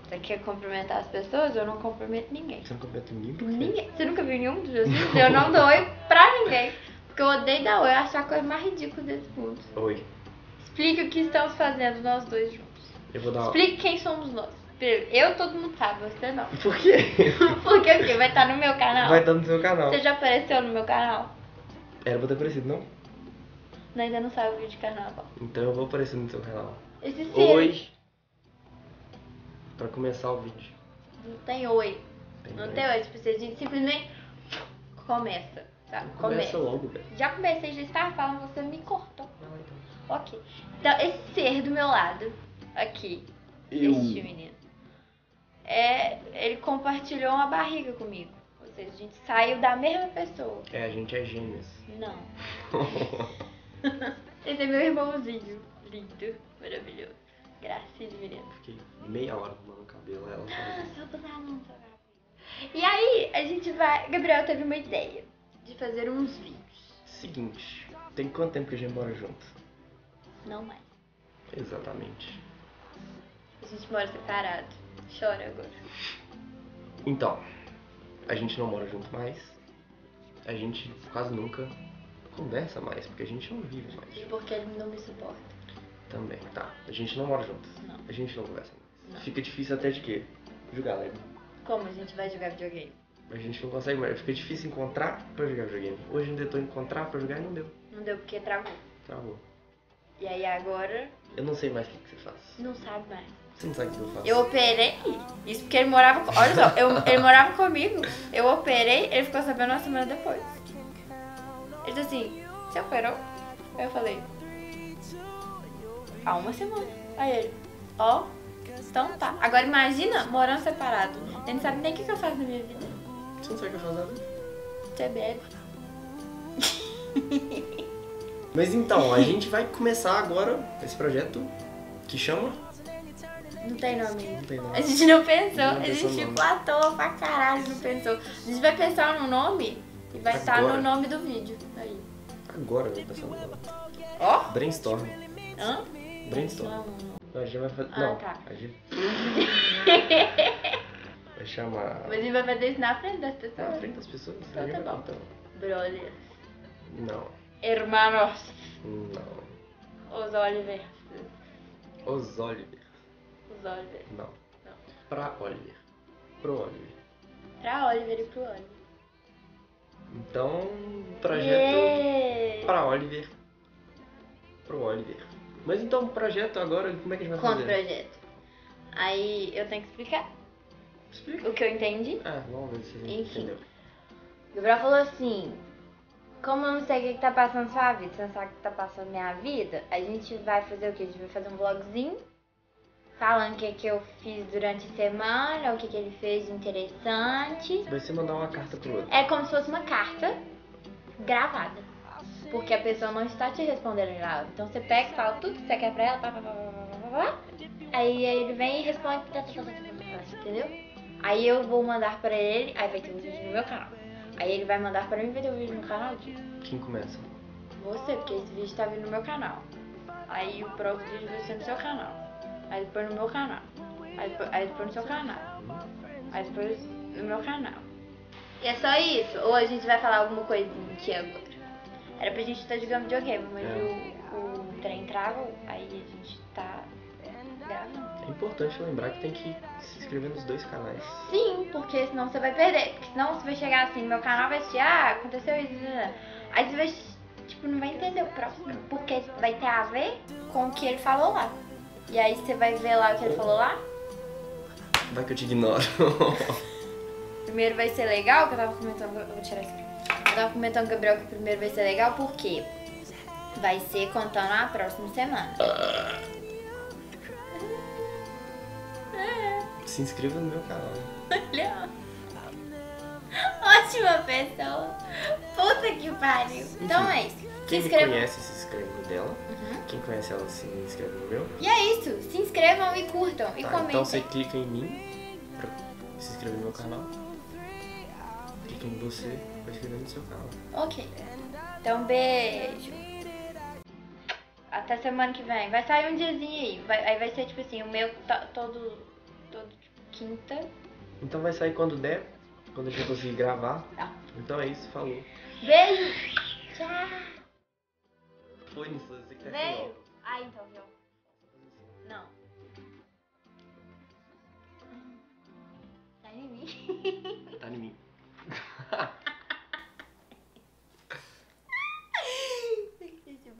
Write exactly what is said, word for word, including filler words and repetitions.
Você quer cumprimentar as pessoas? Eu não cumprimento ninguém. Você não cumprimenta ninguém? Por quê? Ninguém. Você nunca viu nenhum dos meus vídeos? Eu não dou oi pra ninguém. Porque eu odeio dar oi. Eu acho a coisa mais ridícula desse mundo. Oi. Explique o que estamos fazendo nós dois juntos. Eu vou dar uma... Explique quem somos nós. Eu, todo mundo sabe, você não. Por quê? Porque o quê? Vai estar no meu canal? Vai estar no seu canal. Você já apareceu no meu canal? Era pra ter aparecido, não? Não, ainda não sabe o vídeo de carnaval. Então eu vou aparecer no seu canal. Esse ser. Oi. Pra começar o vídeo. Não tem oi. Tem não oi. tem oi. Tipo, a gente simplesmente começa. Tá? Começa Começa. logo, velho. Já comecei, já estava falando, você me cortou. Vai lá, então. Ok. Então, esse ser do meu lado, aqui, Eu. este menino, é, ele compartilhou uma barriga comigo. Ou seja, a gente saiu da mesma pessoa. É, a gente é gêmeos. Não. Esse é meu irmãozinho. Lindo, maravilhoso. Gracinha de menino. Fiquei meia hora arrumando o cabelo, ela Ah, fazia. só botar a mão, só cabelo. E aí, a gente vai... Gabriel teve uma ideia de fazer uns vídeos. Seguinte, tem quanto tempo que a gente mora junto? Não mais. Exatamente. A gente mora separado. Chora agora. Então, a gente não mora junto mais. A gente quase nunca conversa mais, porque a gente não vive mais. E porque ele não me suporta. Também, tá. A gente não mora junto. Não. A gente não conversa mais. Não. Fica difícil até de quê? Jogar Lego. Como a gente vai jogar videogame? A gente não consegue mais. Fica difícil encontrar pra jogar videogame. Hoje eu tentou encontrar pra jogar e não deu. Não deu porque travou. Travou. E aí agora, Eu não sei mais o que, que você faz. não sabe mais. Você não sabe o que eu faço. Eu operei, isso porque ele morava com... Olha só, eu, ele morava comigo. Eu operei, ele ficou sabendo uma semana depois. Ele disse assim, você operou? Aí eu falei, há uma semana. Aí ele, ó, então tá. Agora imagina morando separado. Ele não sabe nem o que, que eu faço na minha vida. Você não sabe o que eu faço nada? Você bebe. Mas então, a gente vai começar agora esse projeto que chama... Não tem nome ainda. Não tem nome. A gente não pensou, Não a pensou gente nome. platou pra caralho, não pensou. A gente vai pensar no nome e vai estar Agora. no nome do vídeo. Aí. Agora eu vou pensar no nome. Ó? Brainstorm. Hã? Brainstorm. Não, não. A gente vai fazer... Ah, não, tá. a gente vai chamar... Mas a gente vai fazer isso na frente das Na pessoas. frente das pessoas? Então A gente tá vai- bom. então. Brothers. Não, Hermanos. não. Os Oliver. Os Oliver. Os Oliver. Não. Não. Pra Oliver. Pro Oliver. Pra Oliver e pro Oliver. Então, projeto Yeah. pra Oliver. Pro Oliver. Mas então, o projeto agora, como é que a gente vai Conta o fazer? projeto. Aí eu tenho que explicar Explica. o que eu entendi. Ah, vamos ver se você Enfim. entendeu. O Gabriel falou assim, como eu não sei o que, que tá passando na sua vida, você não sabe o que tá passando na minha vida, a gente vai fazer o quê? A gente vai fazer um vlogzinho, falando o que, que eu fiz durante a semana, o que, que ele fez de interessante. Vai ser mandar uma carta pro outro. É como se fosse uma carta gravada, porque a pessoa não está te respondendo lá. Então você pega e fala tudo que você quer pra ela, pá, pá, pá, pá, pá, pá, aí ele vem e responde, tá, tá, tá, tá, tá, tá, entendeu? Aí eu vou mandar pra ele, aí vai ter um vídeo no meu canal. Aí ele vai mandar pra mim e vai ter um vídeo no canal dele. Quem começa? Você, porque esse vídeo tá vindo no meu canal. Aí o próximo vídeo vai ser no seu canal. Aí depois no meu canal. Aí depois, aí depois no seu canal. Aí depois no meu canal. E é só isso? Ou a gente vai falar alguma coisinha aqui agora? Era pra gente estar jogando videogame, mas É. o, o trem travou, aí a gente tá gravando. É importante lembrar que tem que se inscrever nos dois canais. Sim, porque senão você vai perder. Porque senão você vai chegar assim no meu canal e vai assistir, ah, aconteceu isso, isso, isso. Aí você vai, tipo, não vai entender o próximo. Porque vai ter a ver com o que ele falou lá. E aí você vai ver lá o que ele falou lá. Vai que eu te ignoro. Primeiro vai ser legal, que eu tava comentando, eu vou tirar isso aqui. Eu tava comentando com o Gabriel que o primeiro vai ser legal porque vai ser contando a próxima semana. Se inscreva no meu canal. Olha. Ótima pessoa. Puta que pariu. Então é isso. Se Quem me inscreva. conhece se inscreve no dela. Uhum. Quem conhece ela se inscreve no meu. E é isso. Se inscrevam e curtam. E Tá, comentem. então você clica em mim pra se inscrever no meu canal. Clica em você pra se inscrever no seu canal. Ok. Então, beijo. Até semana que vem. Vai sair um diazinho aí. Vai, aí vai ser tipo assim, o meu tá todo. todo tipo, quinta. Então vai sair quando der, quando a gente conseguir gravar. Tá. Então é isso, falou. Beijo! Tchau! Foi nisso, você que tá Veio! Ah, então, viu? Não. Tá em mim. Tá em mim.